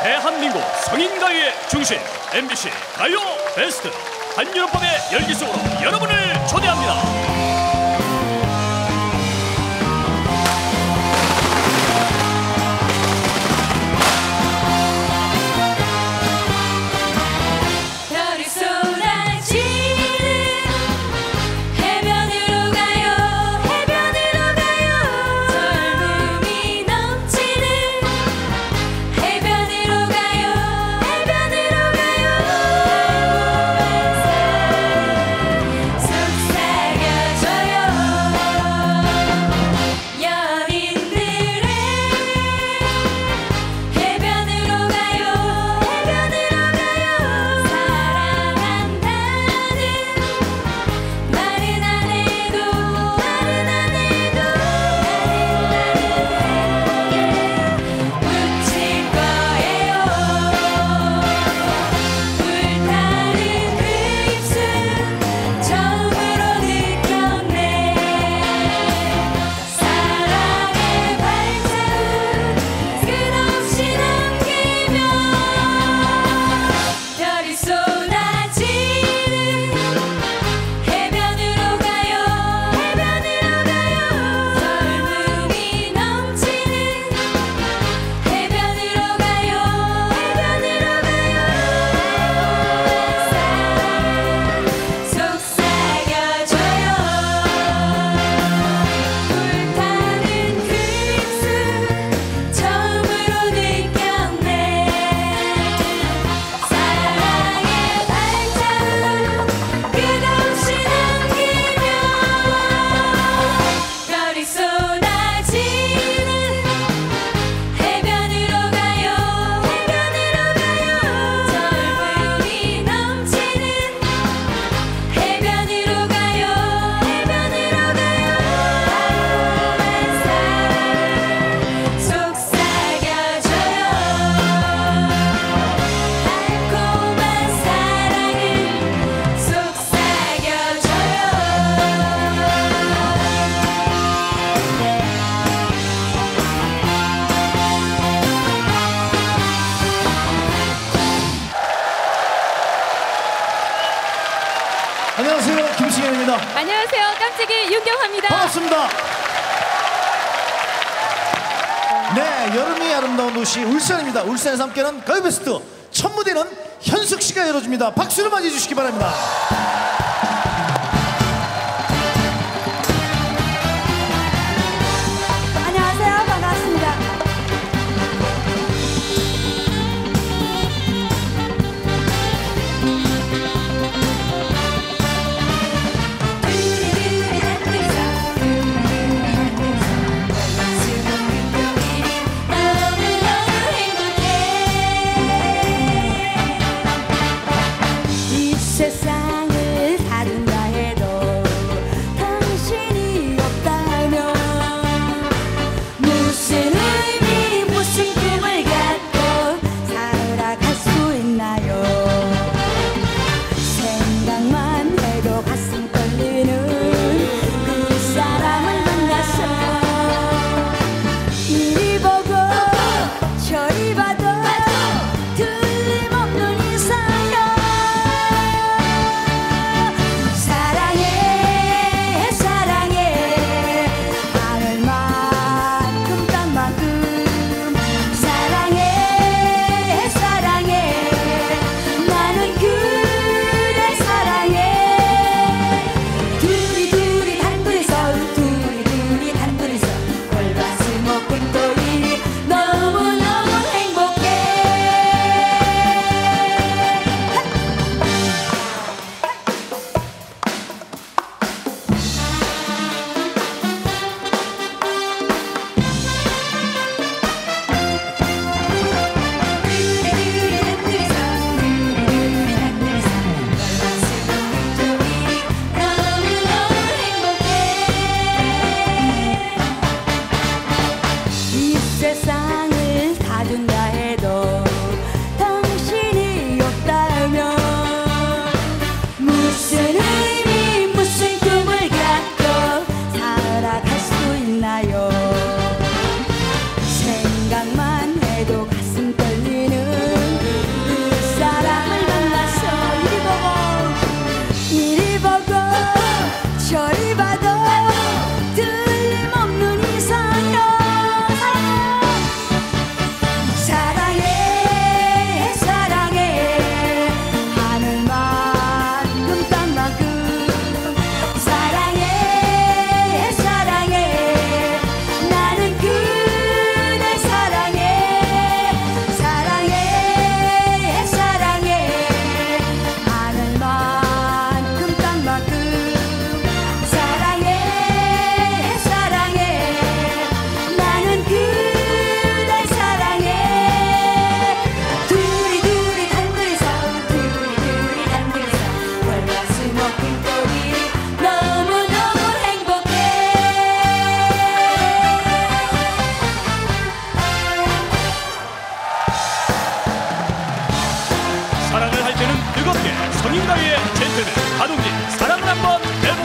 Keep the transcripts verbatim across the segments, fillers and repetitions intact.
대한민국 성인가요의 중심 엠비씨 가요 베스트 한여름밤의 열기 속으로 여러분을 초대합니다. 안녕하세요, 김승현입니다. 안녕하세요, 깜찍이 윤경화입니다. 반갑습니다. 네, 여름이 아름다운 도시 울산입니다. 울산에서 함께하는 가요베스트 첫 무대는 현숙씨가 열어줍니다. 박수로 맞이해 주시기 바랍니다. 안녕하세요, 반갑습니다. 세상을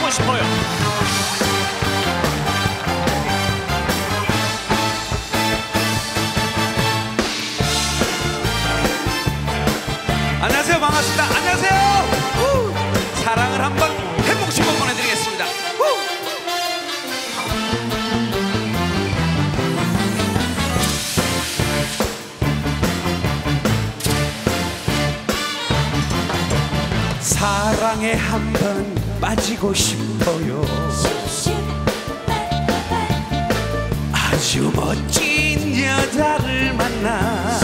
만나고 싶어요. 안녕하세요. 반갑습니다. 안녕하세요. 우! 사랑을 한번 해보고 싶어 보내드리겠습니다. 우! 사랑에 한번 빠지고 싶어요. 아주 멋진 여자를 만나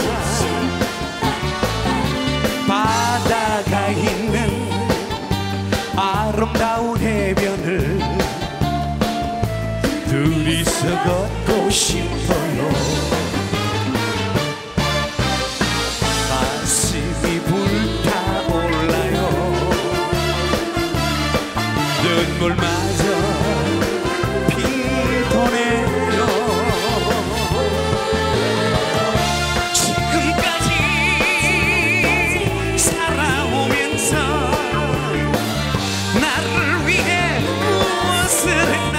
바다가 있는 아름다운 해변을 둘이서 걷고 싶어요. 가슴이 불타올라요. 눈물마저 핑도네요. 지금까지 살아오면서 나를 위해 무엇을 했나.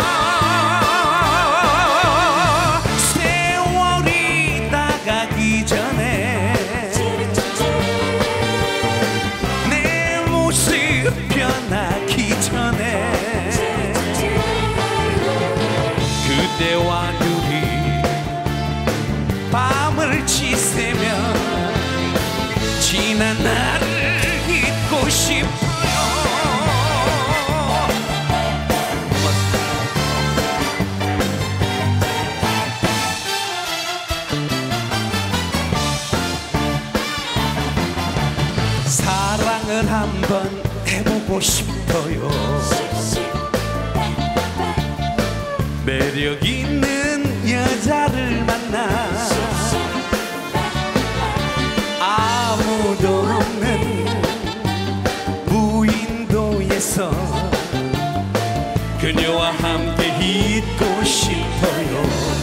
세월이 다가기 전에 내 모습 변하기 전에 그대와 둘이 밤을 지새며 지난 날을 잊고 싶어요. 사랑을 한번 해보고 싶어요. 매력 있는 여자를 만나 아무도 없는 무인도에서 그녀와 함께 있고 싶어요.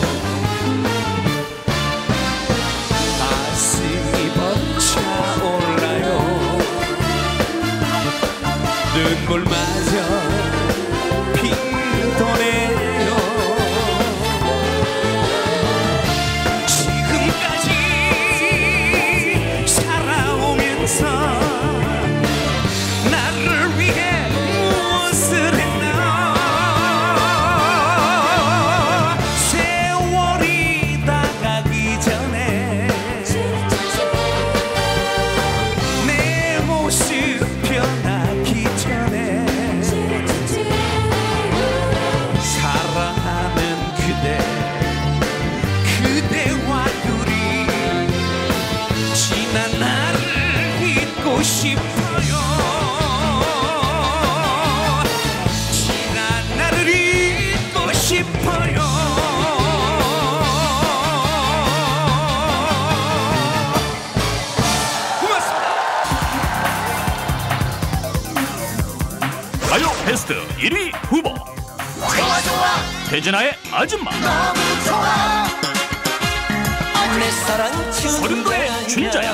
가슴이 벅차올라요. 눈물마저 핑도네요. 지금까지 살아오면서 나를 위해 무엇을 했나. 세월이 다가기 전에 내 모습 변하기 전에 사랑하는 그대 그대와 둘이 지난 날을 잊고 싶어요. 지난 날을 잊고 싶어요. 고맙습니다. 가요 베스트 일 위 후보 좋아 좋아 태진아의 아줌마, 너무 좋아 내 사랑 서른도의 춘자야,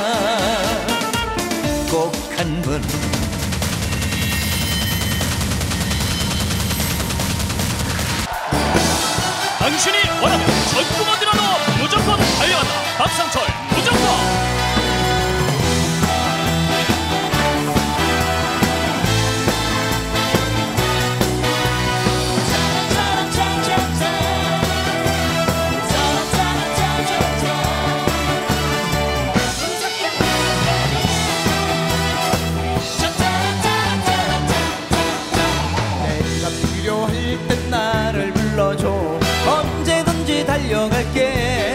꼭 한 번 당신이 원하면 전국 어디라도 무조건 달려간다. 박상철 무조건. 내가 필요할 땐 나를 불러줘. 언제든지 달려갈게.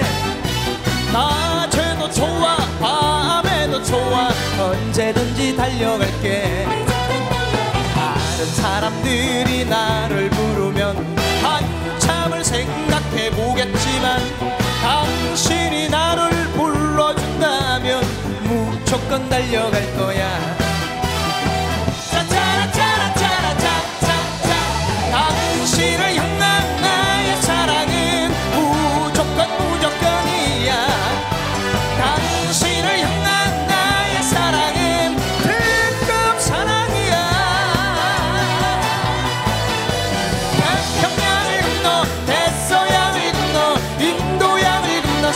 낮에도 좋아 밤에도 좋아 언제든지 달려갈게. 다른 사람들이 나를 부르면 한참을 생각해보겠지만 당신이 나를 불러준다면 무조건 달려갈 거야. 짜짜라짜라짜라짜짜짜 당신을 향한 나의 사랑은 무조건 무조건이야. 당신을 향한 나의 사랑은 특급 사랑이야.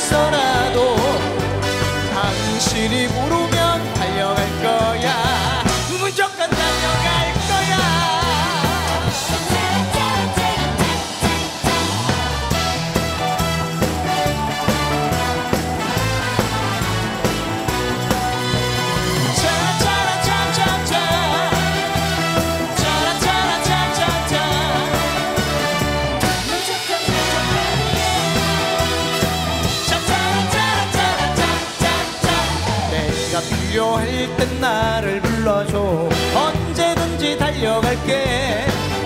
끝났어라도 당신이 부르면 달려갈 거야. 무조건 달려갈 거야. 필요할 땐 나를 불러줘. 언제든지 달려갈게.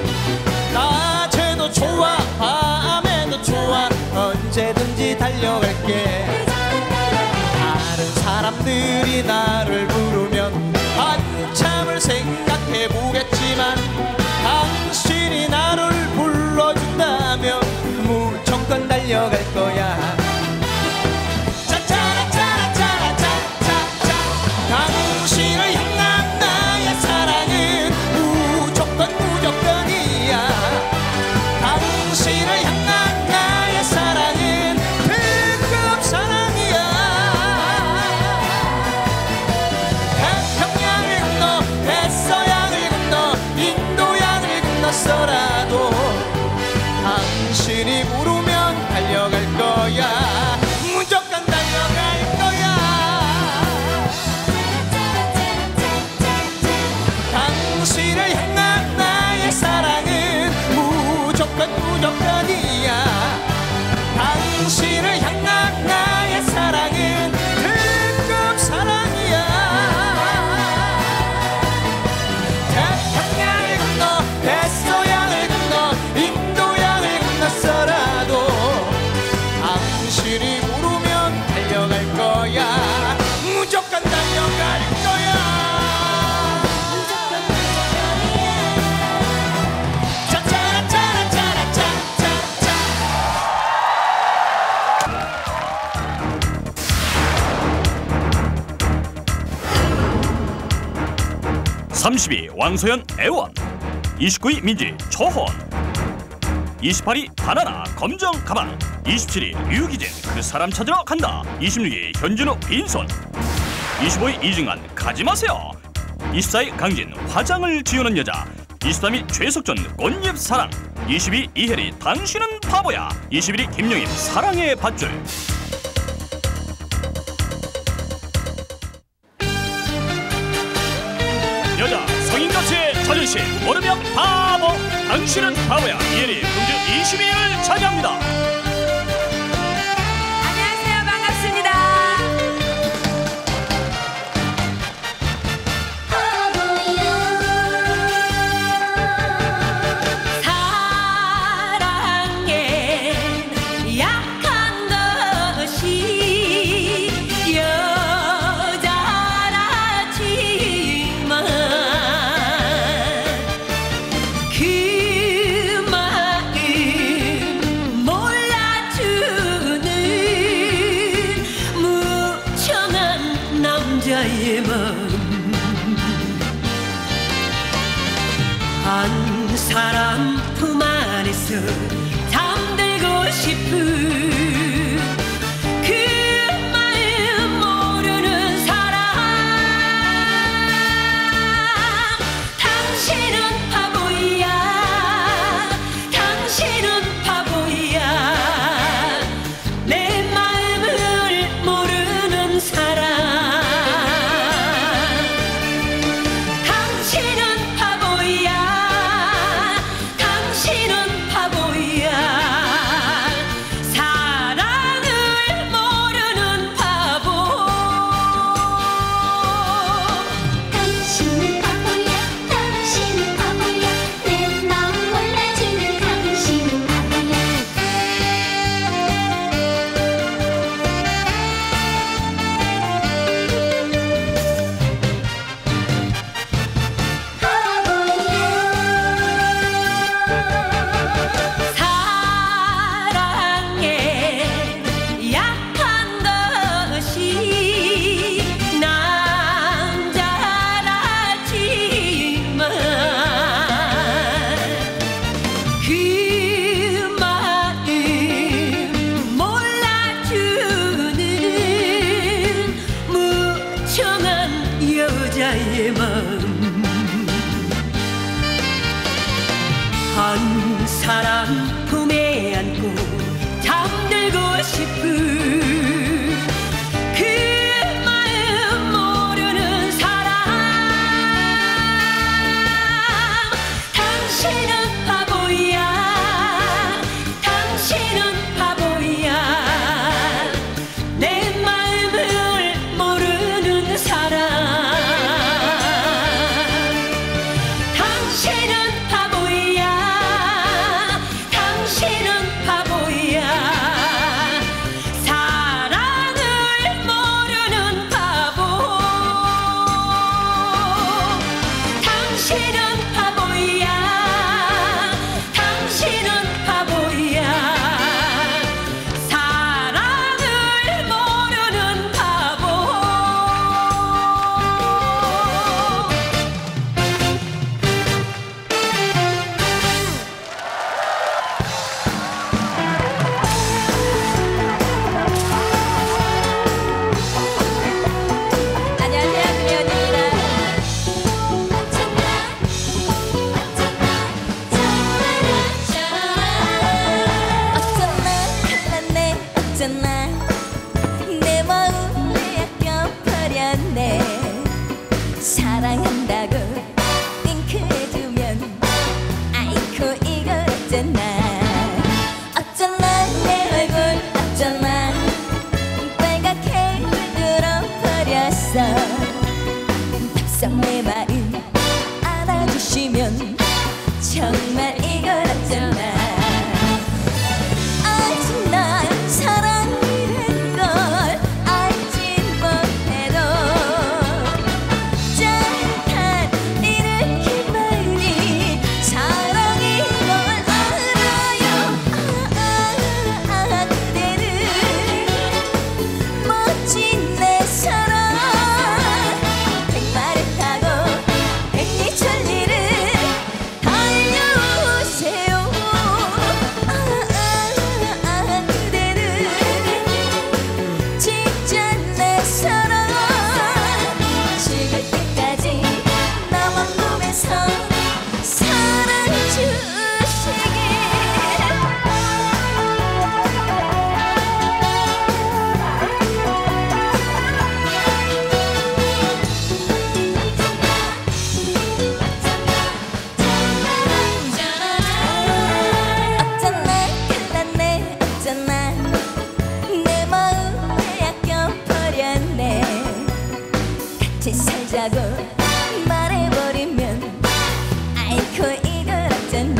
낮에도 좋아 밤에도 좋아 언제든지 달려갈게. 다른 사람들이 나를 부르면 한참을 생각해보겠지만 당신이 나를 불러준다면 무조건 달려갈 거야. 당신을 향한 나의 사랑은 무조건 무조건이야. 당신을 향한 나의 사랑은 특급 사랑이야. 태평양을 건너 대서양을 건너 인도양을 건넜어라도 당신이 부르면 달려갈 거야. 무조건 달려갈 거야. 당신을 향한 나의 사랑은 무조건 무조건이야. 당신을 향한 나의 사랑은 특급 사랑이야. 태평양을 건너 대서양을 건너 인도양을 건넜어라도 당신이 부르면 달려갈 거야. 무조건 달려갈 거야. 삼십 위 왕소연 애원, 이십구 위 민지 초혼, 이십팔 위 바나나 검정 가방, 이십칠 위 류기진 그 사람 찾으러 간다, 이십육 위 현진우 빈손, 이십오 위 이승환 가지 마세요, 이십사 위 강진 화장을 지우는 여자, 이십삼 위 최석준 꽃잎 사랑, 이십 위 이혜리 당신은 바보야, 이십일 위 김영임 사랑의 밧줄. 여자 성인가수의 자존심 모르면 바보, 당신은 바보야, 이혜리 금주 이십 위를 차지합니다. 안녕하세요. 반갑습니다. 사랑에 약한 것이 여자라지만 그 마음 몰라주는 무청한 남자의 마음. 한 사람 품 안에서 잠들고 싶은 그 마음 모르는 사람. 당신은 바보야. 당신은 바보야. 내 마음을 모르는 사람. 당신은 바보야. 당신은 바보야. 여자의 마음 한 사람 품에 안고 잠들고 싶은 그 마음 모르는 사람 당신은 바보야 당신은 바보야 내 마음을 모르는 사람 당신은 바보야 당신은 바보야 사랑을 모르는 바보 당신은 바보야 당신은 바보야 사랑을 모르는 바보 안녕하세요, 김혜원입니다. 어쩌나 갈랐네 어쩌나 내 마음에 아껴버렸네 사랑한다고 윙크해주면 아이고 이걸 어쩌나 어쩌나 내 얼굴 어쩌나 빨갛게 물들어버렸어 탑상 내 마음 안아주시면 정말 이걸 어쩌나 아직 날 사랑이란 걸 알지 못해도 짜릿한 이렇게만이 사랑인 걸 알아요 아, 아, 아, 그대는 멋진 내 사랑 백마를 타고 백리천리를 달려오세요 아, 아, 아, 그대는 진짜 내 사랑 죽을 때까지 나만 보면서 사랑 주시길 어쩌나 갈랐네 어쩌나 내 마음에 아껴버렸네 같이 살자고 말해버리면 아이고 이걸 어쩌나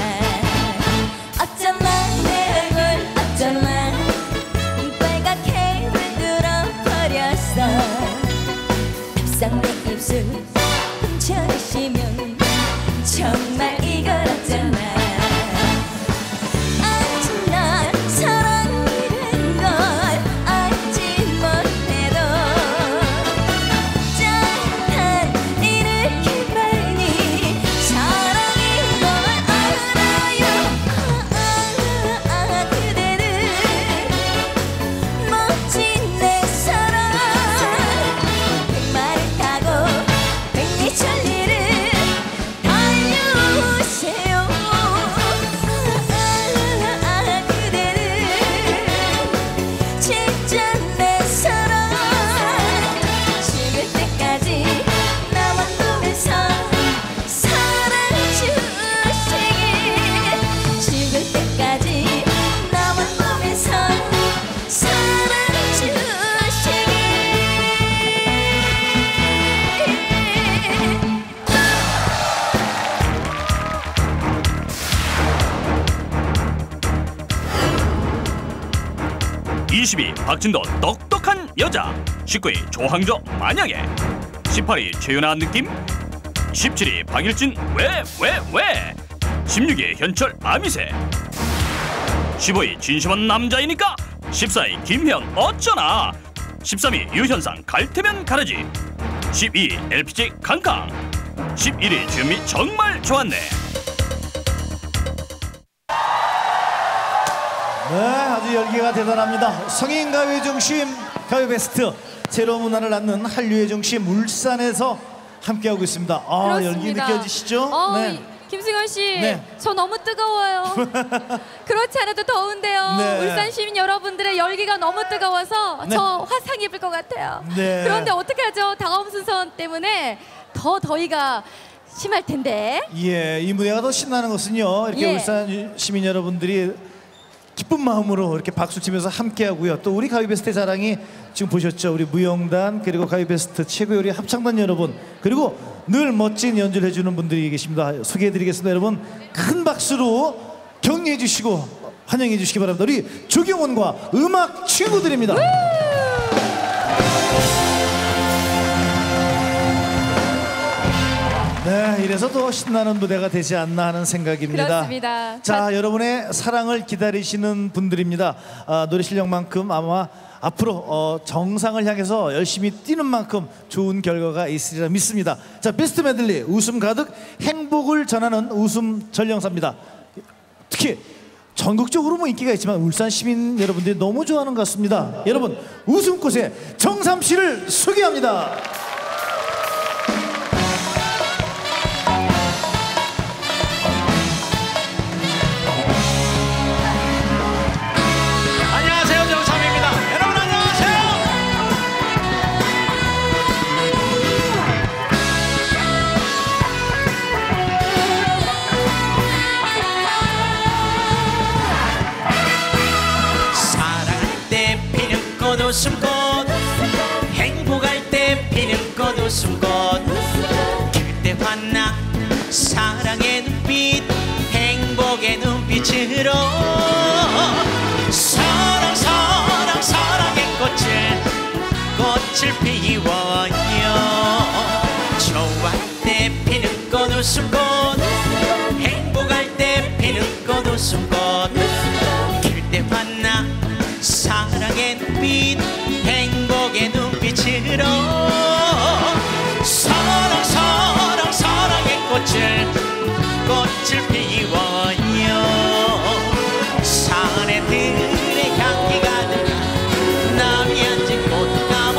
어쩌나 내 얼굴 어쩌나 빨갛게 물들어버렸어 탑상 내 입술 훔쳐주시면 정말 이걸 어쩌나 아직 날 사랑이란 걸 알지 못해도 짜릿한 이렇게만이 사랑인 걸 알아요 아, 아, 아, 그대는 멋진 내 사랑 백마를 타고 백리천리를 달려오세요 아, 아, 그대는 진짜 내 사랑 죽을 때까지 나만 보면서 사랑 주시길 죽을 때까지 나만 보면서 사랑 주시길 이십 위 박진도 똑똑한 여자, 십구 위 조항조 만약에, 십팔 위 최윤아 느낌, 십칠 위 박일진 왜 왜 왜, 십육 위 현철 아미새, 십오 위 진심한 남자이니까, 십사 위 김현 어쩌나, 십삼 위 유현상 갈테면 가르지, 십이 위 엘피지 캉캉, 십일 위 주현미 정말 좋았네. 네, 아주 열기가 대단합니다. 성인 가요의 중심 가요 베스트, 새로운 문화를 낳는 한류의 중심 울산에서 함께하고 있습니다. 아, 열기 느껴지시죠? 어, 네. 김승현 씨, 네. 저 너무 뜨거워요. 그렇지 않아도 더운데요. 네. 울산 시민 여러분들의 열기가 너무 뜨거워서 네. 저 화상 입을 것 같아요. 네. 그런데 어떡하죠? 다음 순서 때문에 더 더위가 심할 텐데. 예, 이 무대가 더 신나는 것은요. 이렇게 예. 울산 시민 여러분들이 기쁜 마음으로 이렇게 박수 치면서 함께하고요. 또 우리 가요베스트 자랑이 지금 보셨죠? 우리 무용단 그리고 가요베스트 최고의 우리 합창단 여러분 그리고 늘 멋진 연주를 해주는 분들이 계십니다. 소개해드리겠습니다. 여러분 큰 박수로 격려해 주시고 환영해 주시기 바랍니다. 우리 조경원과 음악 친구들입니다. 네, 이래서 더 신나는 무대가 되지 않나 하는 생각입니다. 그렇습니다. 자, 여러분의 사랑을 기다리시는 분들입니다. 아, 노래 실력만큼 아마 앞으로 어, 정상을 향해서 열심히 뛰는 만큼 좋은 결과가 있으리라 믿습니다. 자, 베스트 메들리 웃음 가득 행복을 전하는 웃음 전령사입니다. 특히 전국적으로 뭐 인기가 있지만 울산 시민 여러분들이 너무 좋아하는 것 같습니다. 여러분 웃음꽃의 정삼 씨를 소개합니다. 안녕하세요, 정삼입니다. 여러분 안녕하세요. 사랑할 때 피는 꽃 웃음꽃, 행복할 때 피는 꽃 웃음꽃. 그때 환나 사랑의 눈빛, 행복의 눈빛으로 사랑 사랑 사랑의 꽃을 꽃을 피워요. 좋아할 때 피는 꽃 웃음꽃, 행복할 때 피는 꽃 웃음꽃. 그때 만나 사랑의 눈빛, 행복의 눈빛으로 사랑 사랑 사랑의 꽃을 꽃을 피워요. 사내들의 향기 가득한 남이 앉은 꽃가마,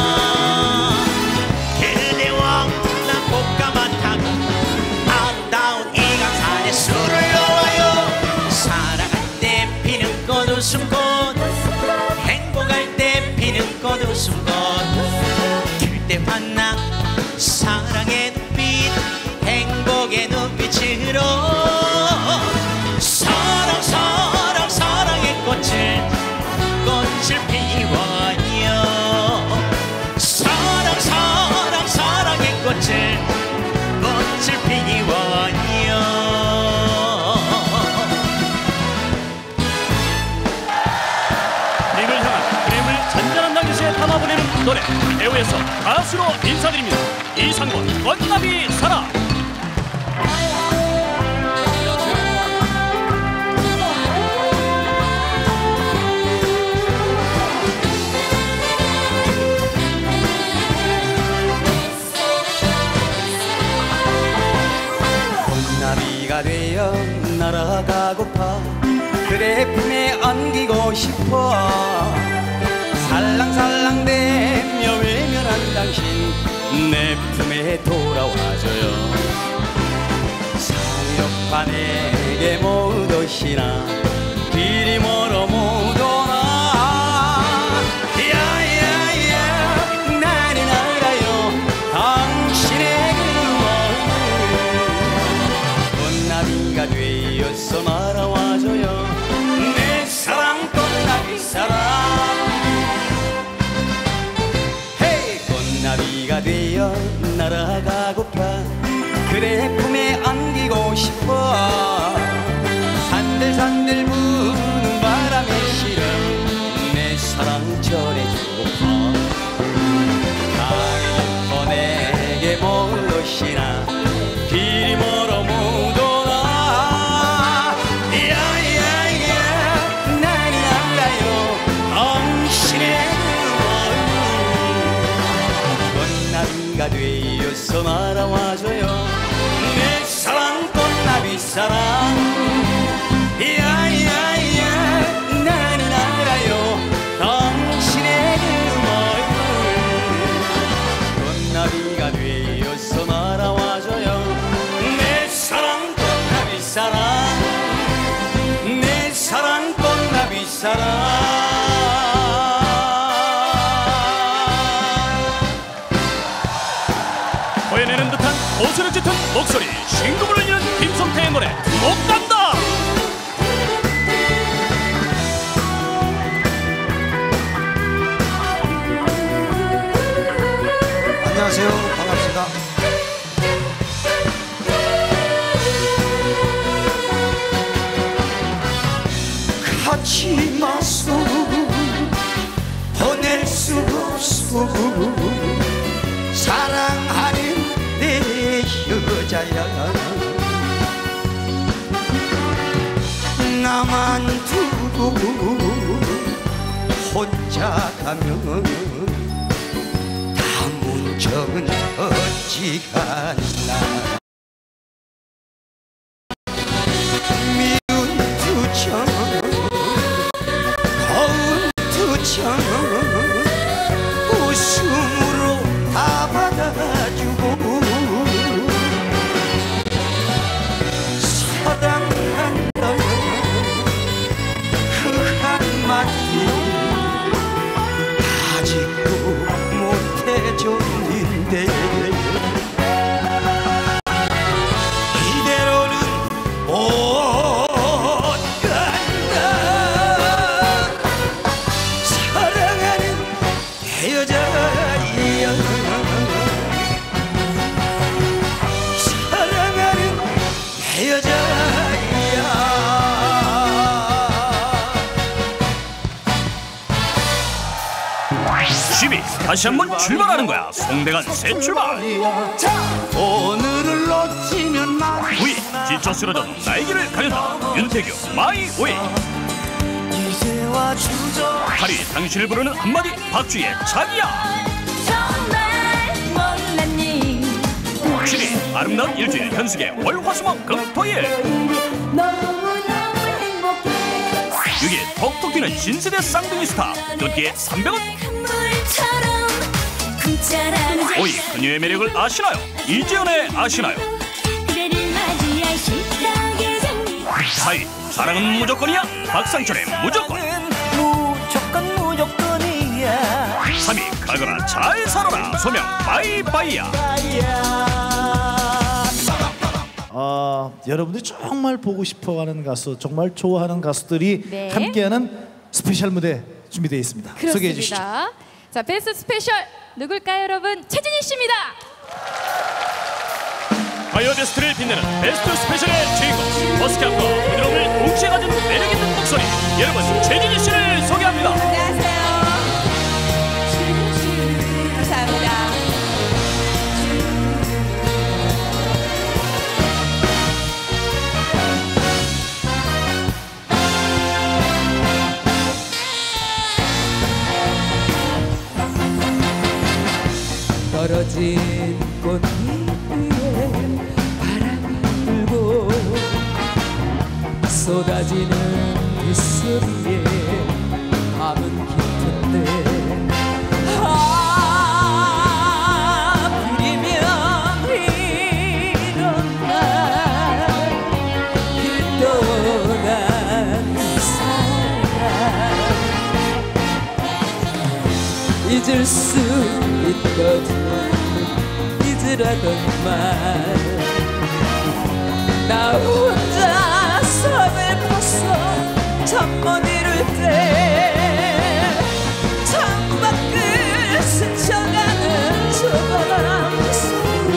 그대와 나 꽃가마 타고 아름다운 이 강산에 술을 놓아요. 사랑할 때 피는 꽃 웃음꽃, 행복할 때 피는 꽃 웃음꽃. 그때 만나 사랑의 눈빛, 행복의 눈빛으로 사랑 사랑 사랑의 꽃을 꽃을 피워요. 사랑 사랑 사랑의 꽃을 꽃을 피워요. 님을 향한 그림을 잔잔한 날개에 담아보내는 노래 배우에서 가수로 인사드립니다. 이상권 건나비 사랑. 꽃나비가 되어 날아가고파 그대 품에 안기고 싶어. 살랑살랑대며 외면한 당신 내 품에 돌아와줘요. 상륙파 내게 못 오시나 길이 멀어 못 오나. 야야야 나는 알아요 당신의 그 마음을. 꽃나비가 되어서 날아와줘요. 내 사랑 꽃나비 사랑. 헤이 꽃나비가 되어 날아가고파 그대 품에 안기고 싶어. 산들산들 부는 바람에 실어 내 사랑 전해주고파. 가을이 깊어 내게 못 오시나 길이 멀어 못 오나. 야야야 나는 알아요 당신의 그 마음을. 꽃나비가 되어서 날아와줘요. 내 사랑 꽃나비 사랑. 야야야 나는 알아요 당신의 그 마음을. 꽃나비가 되어서 사랑. 보여내는 듯한 고스를 짙은 목소리, 신금을 울리는 김성태의 노래 못 간다. 안녕하세요, 반갑습니다. 같이 마소 보낼 수 없어. 사랑하는 내 여자야. 나만 두고 혼자 가면 담은 적은 없지가 않나. 미운 두정 거운 두정 웃음으로 다 받아주고 사랑한다 그 한마디 아직도 못해줬는데 이대로는 못 간다. 사랑하는 내 여자야. 사랑하는 내 여자야. 시비 다시 한번 출발하는 거야. 송대관 새 출발. 오늘을 놓치면 난 위 지쳐 쓰러져도 나의 길을 가린다. 윤태규 마이 웨이. 이제와 주저 파리 당신을 부르는 한마디 박주희의 자기야. 정말 몰랐니 칠 위 아름다운 일주일 현숙의 월화수목 금토일. 너무너무 행복해 육 위 톡톡 튀는 신세대 쌍둥이 스타 뚜띠의 삼백 원. 물처럼 꿈처럼 오 위 그녀의 매력을 아시나요? 이재현의 아시나요? 그대를 맞이할 시작의 장미 사 위 사랑은 무조건이야 박상철의 무조건. 무조건 무조건이야. 삼 위 가거라 잘 살아라 소명 바이바이야. 어, 여러분들이 정말 보고 싶어하는 가수, 정말 좋아하는 가수들이 네. 함께하는 스페셜 무대 준비되어 있습니다. 소개해 주시죠. 그렇습니다. 자, 베스트 스페셜 누굴까요, 여러분? 최진희 씨입니다. 가요 베스트를 빛내는 베스트 스페셜의 주인공, 머스크함과 부드러움을 동시에 가진 매력있는 목소리, 여러분 최진희 씨를 소개합니다. 안녕하세요. 감사합니다. 떨어진 꽃잎 위에 바람이 불고 쏟아지는 빗소리에 밤은 깊은데 하필이면 이런 날 길 떠난 사람 잊을 수 있거든 잊으라던 말 나 혼자 서글퍼서 잠 못 이룰 때 창밖을 스쳐가는 저 바람 소리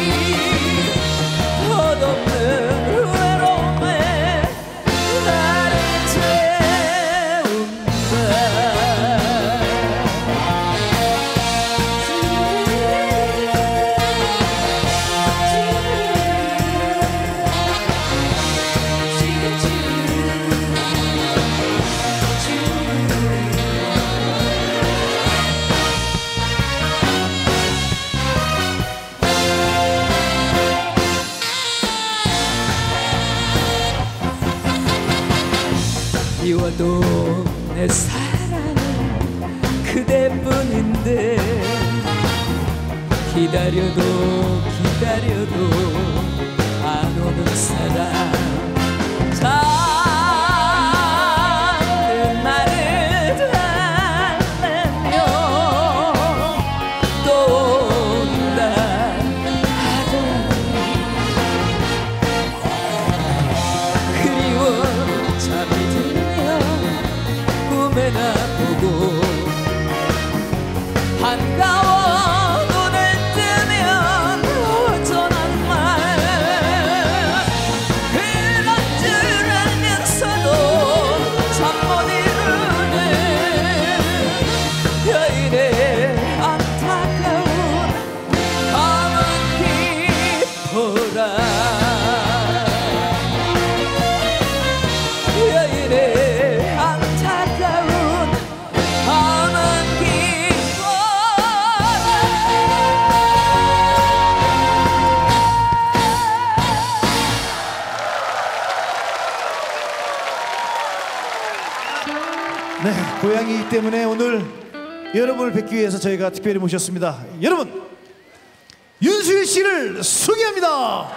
덧없는 외로움에 나를 채운다. 미워도 내 사랑은 그대뿐인데 기다려도 기다려도 안 오는 사람 잠든 날 반가워 눈을 뜨면 어쩌난 말 그런 줄 알면서도 잠 못 이루는 여인의 안타까운 밤은 깊어라 여인의 안타까운 밤은 네, 고양이이기 때문에 오늘 여러분을 뵙기 위해서 저희가 특별히 모셨습니다. 여러분, 윤수일 씨를 소개합니다.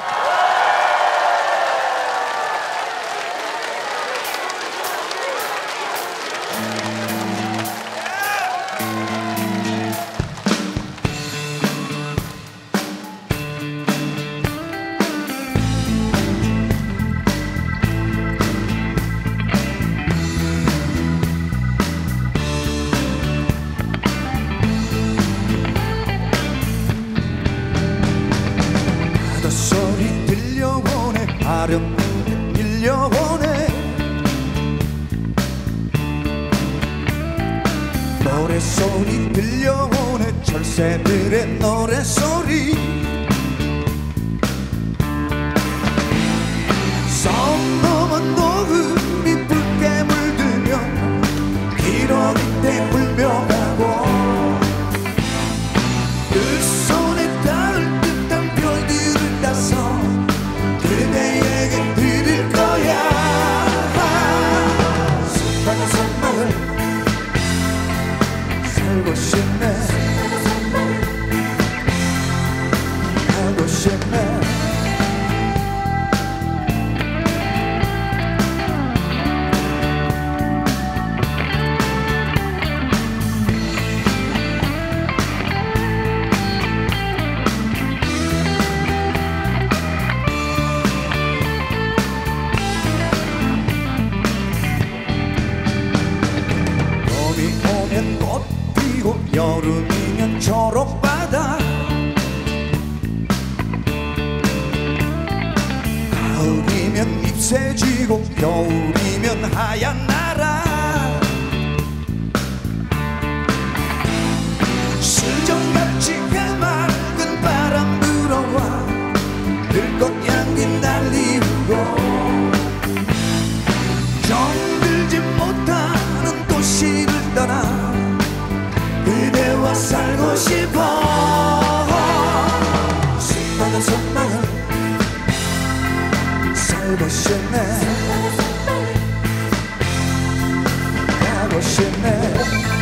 소리 들려오네 아령 들려오네 노래소리 들려오네 철새들의 노래소리 섬 넘은 노을이 붉게 물들면 기러기 때 불며가고 그 손에 닿을 듯한 별들을 따서 그대에게 드릴 거야 숲바다 섬마을 살고 싶네 가고 싶네 꽃 피고 여름이면 초록바다 가을이면 잎새 지고 겨울이면 하얀 나라 수정같이 해맑은 바람 불어와 들꽃 향기 날리고 정들지 못하는 도시를 떠나 그대와 살고 싶어 숲바다 섬마을 살고 싶네 가고 싶네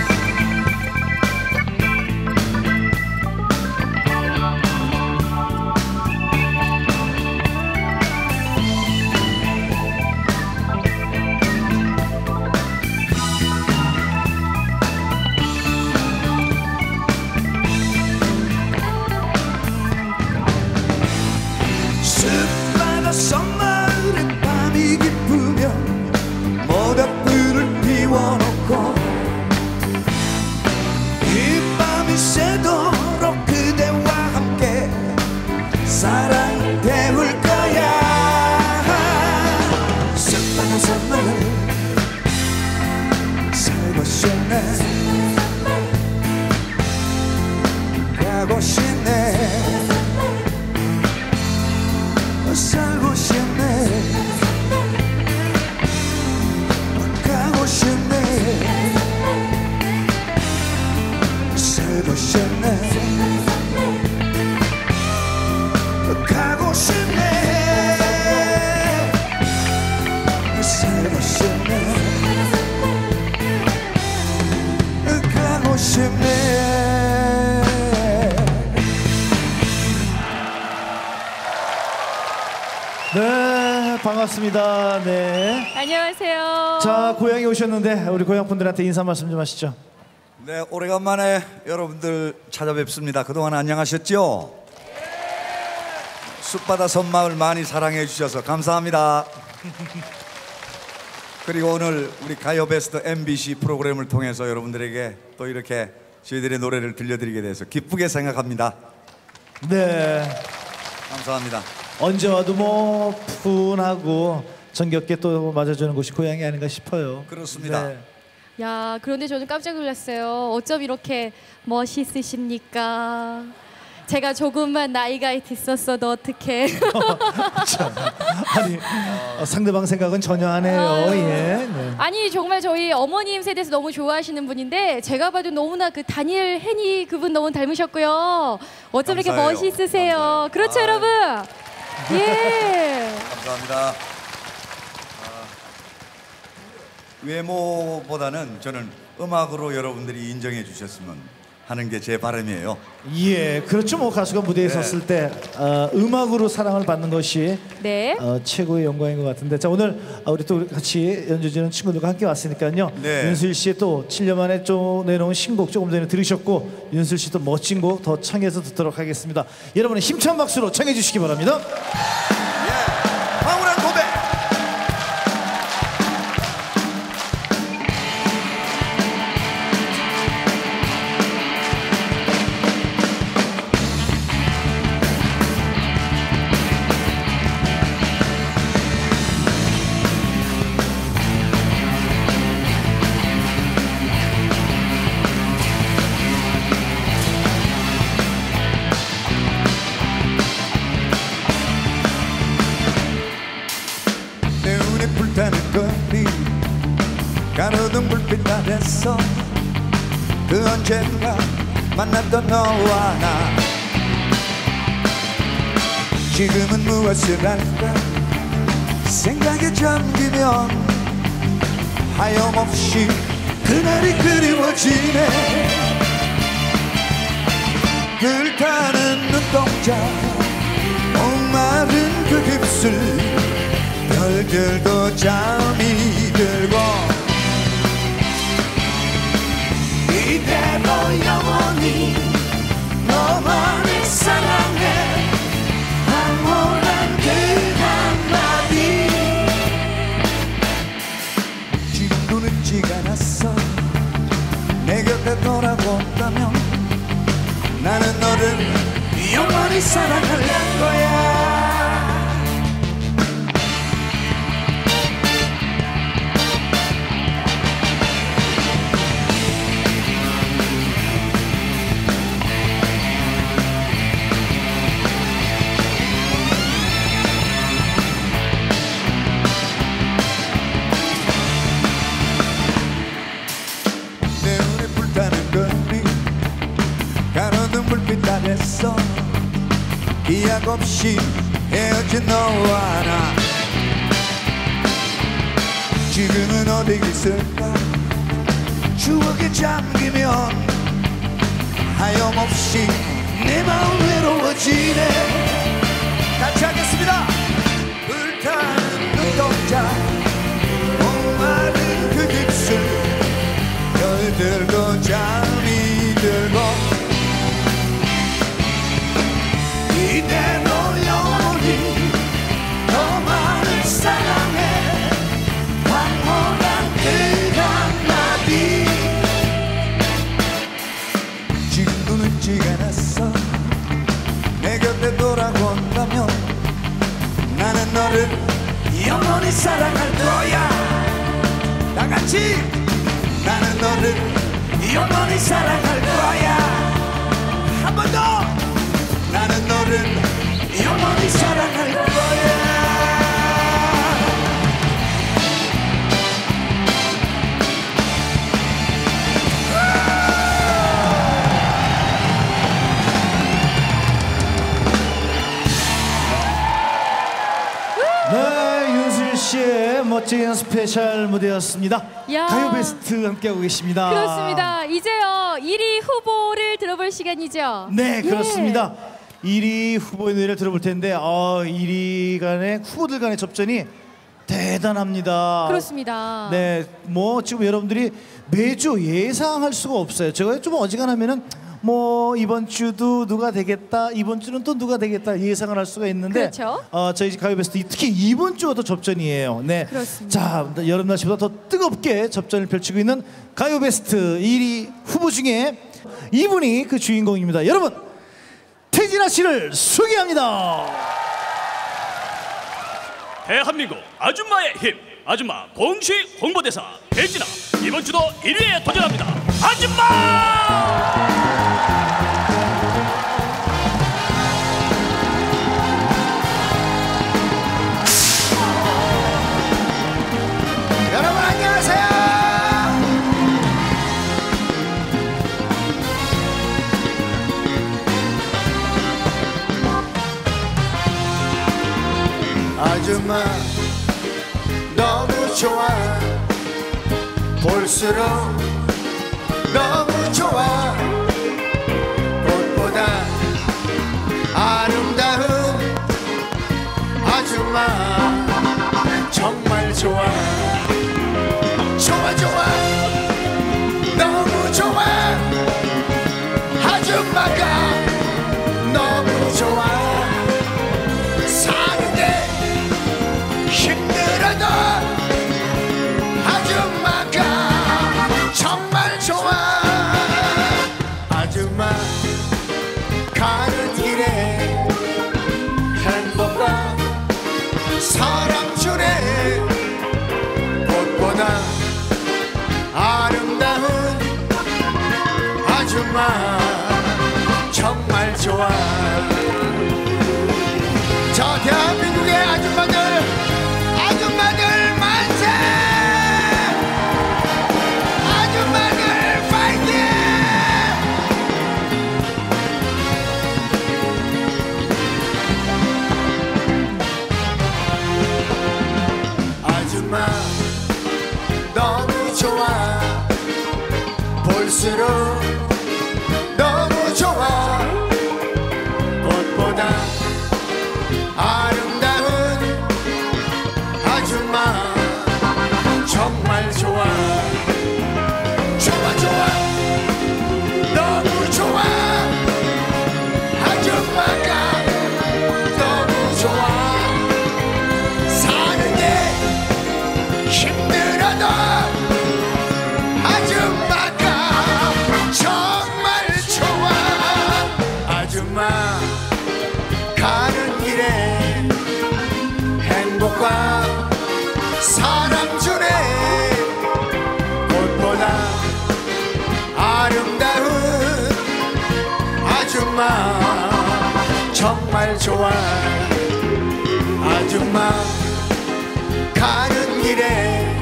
숲바다 섬마을에 밤이 깊으면 모닥불을 피워놓고 이 밤이 새도록 그대와 함께 사랑을 태울 거야 숲바다 섬마을 살고 싶네 가고 싶네 살고 싶네 가고 싶네 살고 싶네 가고 싶네 살고 싶네 가고 싶네 네, 반갑습니다. 네. 안녕하세요. 자, 고향에 오셨는데 우리 고향 분들한테 인사 말씀 좀 하시죠. 네, 오래간만에 여러분들 찾아뵙습니다. 그동안 안녕하셨죠? 숲바다 섬마을 많이 사랑해 주셔서 감사합니다. 그리고 오늘 우리 가요베스트 엠비씨 프로그램을 통해서 여러분들에게 또 이렇게 저희들의 노래를 들려드리게 돼서 기쁘게 생각합니다. 네. 감사합니다. 언제 와도 뭐 푸근하고 정겹게 또 맞아주는 곳이 고향이 아닌가 싶어요. 그렇습니다. 네. 야, 그런데 저는 깜짝 놀랐어요. 어쩜 이렇게 멋있으십니까? 제가 조금만 나이가 있었어도 어떻게? 아니 어, 상대방 생각은 전혀 안 해요. 아유. 예. 네. 아니 정말 저희 어머님 세대에서 너무 좋아하시는 분인데 제가 봐도 너무나 그 다니엘 헤니 그분 너무 닮으셨고요. 어쩜 이렇게 감사해요. 멋있으세요? 감사해요. 그렇죠, 아유. 여러분? 예. 감사합니다. 아, 외모보다는 저는 음악으로 여러분들이 인정해 주셨으면 하는 게 제 바람이에요. 예, 그렇죠. 뭐 가수가 무대에 네. 섰을 때 어, 음악으로 사랑을 받는 것이 네. 어, 최고의 영광인 것 같은데, 자 오늘 어, 우리 또 같이 연주지는 친구들과 함께 왔으니까요. 네. 윤수일 씨 또 칠 년 만에 좀 내놓은 신곡 조금 전에 들으셨고, 윤수일 씨도 멋진 곡 더 청해서 듣도록 하겠습니다. 여러분의 힘찬 박수로 청해 주시기 바랍니다. 예, 황홀한 고백. 내 눈에 불타는 거리 가로등 불빛 아래서 그 언젠가 만났던 너와 나 지금은 무엇을 할까 생각에 잠기면 하염없이 그날이 그리워지네 불타는 눈동자 목마른 그 입술 별들도 잠이 들고 이대로 영원히 너만을 사랑해 황홀한 그 한마디 지금도 늦지가 않았어 내 곁에 돌아온다면 나는 너를 영원히 사랑할 거야 내 눈에 불타는 거리 가로등 불빛 아래서 기약 없이 헤어진 너와 나 지금은 어디 있을까 추억에 잠기면 하염없이 내 마음 외로워지네 같이 하겠습니다 불타는 눈동자 목마른 그 입술 별들도 잠이 들고 이대로 영원히 너만을 사랑해 황홀한 그 한마디 지금도 늦지가 않았어 내 곁에 돌아온다면 나는 너를 영원히 사랑할 거야 다 같이 나는 너를 영원히 사랑할 거야 한 번 더 나는 너를 영원히 사랑할 거야 네, 윤수일 씨의 멋진 스페셜 무대였습니다. 야. 가요 베스트 함께하고 계십니다. 그렇습니다. 이제요 일 위 후보를 들어볼 시간이죠. 네, 예. 그렇습니다. 일 위 후보의 노래를 들어볼 텐데 어, 일 위 간의 후보들 간의 접전이 대단합니다. 그렇습니다. 네, 뭐 지금 여러분들이 매주 예상할 수가 없어요. 제가 좀 어지간하면은 뭐 이번 주도 누가 되겠다, 이번 주는 또 누가 되겠다 예상을 할 수가 있는데, 그렇죠. 어, 저희 가요 베스트 특히 이번 주가 더 접전이에요. 네, 그렇습니다. 자 여름 날씨보다 더 뜨겁게 접전을 펼치고 있는 가요 베스트 일 위 후보 중에 이분이 그 주인공입니다. 여러분, 태진아 씨를 소개합니다. 대한민국 아줌마의 힘, 아줌마 공식 홍보대사 태진아, 이번 주도 일 위에 도전합니다. 아줌마! 여러분 안녕하세요. 아줌마 너무 좋아, 볼수록 너무 좋아. 꽃보다 아름다운 아줌마 정말 좋아. 좋아 좋아 너무 좋아. 아줌마가 너무 좋아. 사는 게 힘들어도 아줌마가 정말 좋아. 아줌마 가는 길에 행복과 사랑 주네. 꽃보다 아름다운 아줌마 정말 좋아. 저 대한민국의 아줌마들, 아줌마들 만세! 아줌마들 파이팅! 아줌마 너무 좋아, 볼수록 너무 좋아. 꽃보다 아름다운 아줌마 정말 좋아. 좋아 좋아 너무 좋아. 아줌마가 너무 좋아. 사는 게 힘들어도 아줌마가 정말 좋아. 아줌마 가는 길에 행복과 사랑 주네. 꽃보다 아름다운 아줌마 정말 좋아. 아줌마 가는 길에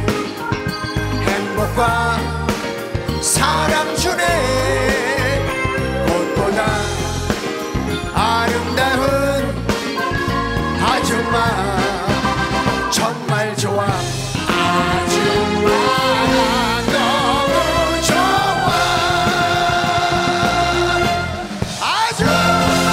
행복과 사랑 주네. 꽃보다 아름다운 아줌마 정말 좋아. 아줌마 너무 좋아. 아줌마.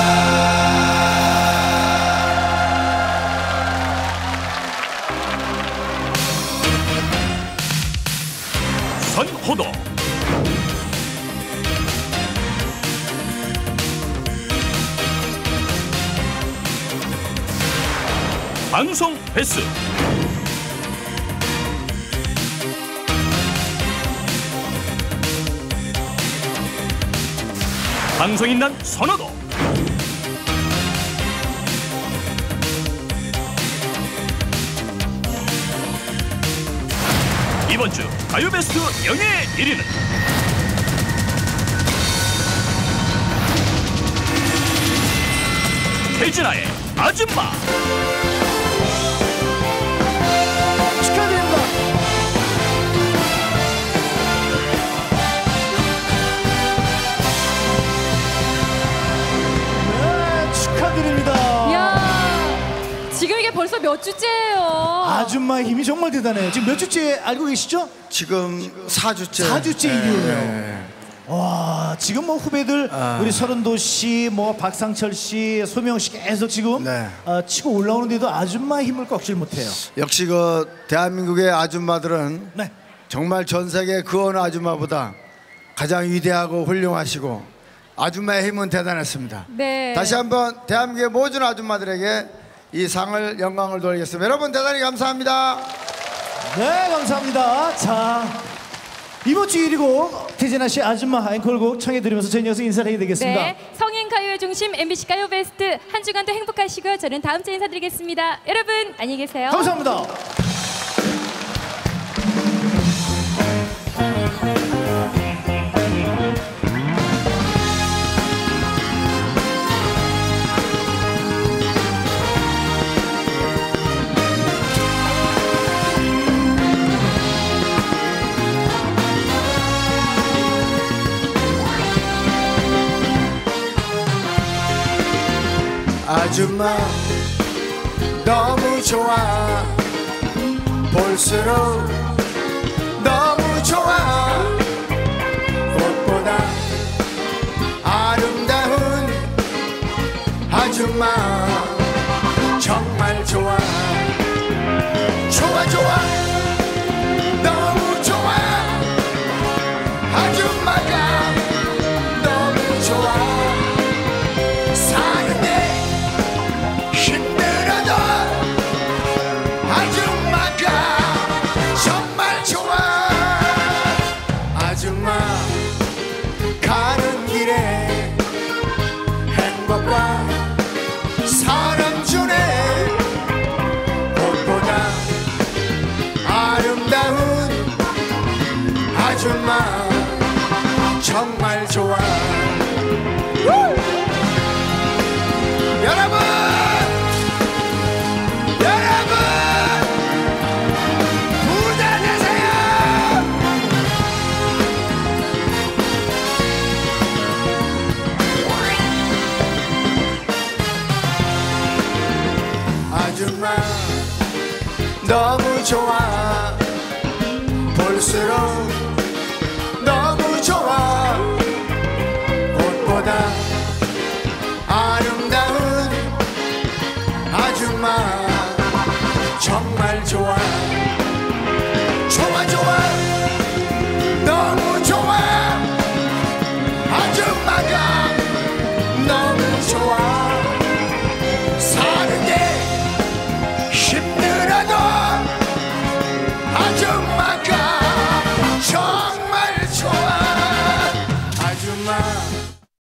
선호도 방송 횟수 방송인단 선호도 이번 주 가요 베스트 영예 일 위는 태진아의 아줌마. 축하드립니다. 네, 축하드립니다. 이야, 지금 이게 벌써 몇 주째예요. 아줌마의 힘이 정말 대단해요. 지금 몇 주째 알고 계시죠? 지금 사 주째. 사 주째 일 위예요. 네. 와, 지금 뭐 후배들 아. 우리 서른도 씨, 뭐 박상철 씨, 소명 씨 계속 지금 네. 어, 치고 올라오는데도 아줌마의 힘을 꺾질 못해요. 역시 그 대한민국의 아줌마들은 네. 정말 전 세계 그 어느 아줌마보다 가장 위대하고 훌륭하시고 아줌마의 힘은 대단했습니다. 네. 다시 한번 대한민국의 모든 아줌마들에게 이 상을 영광을 돌리겠습니다. 여러분 대단히 감사합니다. 네, 감사합니다. 자, 이번 주 일 위곡 태진아 씨 아줌마 앵콜곡 청해 드리면서 저희 녀석 인사를 해야 되겠습니다. 네, 성인 가요의 중심 엠비씨 가요 베스트 한 주간도 행복하시고요. 저는 다음 주에 인사드리겠습니다. 여러분 안녕히 계세요. 감사합니다. 아줌마 너무 좋아 볼수록 너무 좋아 꽃보다 아름다운 아줌마 정말 좋아 좋아 좋아 너무 좋아 아줌마가 너무 좋아 가는 길에 행복과 사랑 주네 꽃보다 아름다운 아줌마 정말 좋아 여러분 여러분 부자 되세요. 아줌마 너무 좋아 볼수록 너무 좋아 꽃보다 아름다운 아줌마 정말 좋아 좋아 좋아 너무 좋아 아줌마가 너무 좋아 사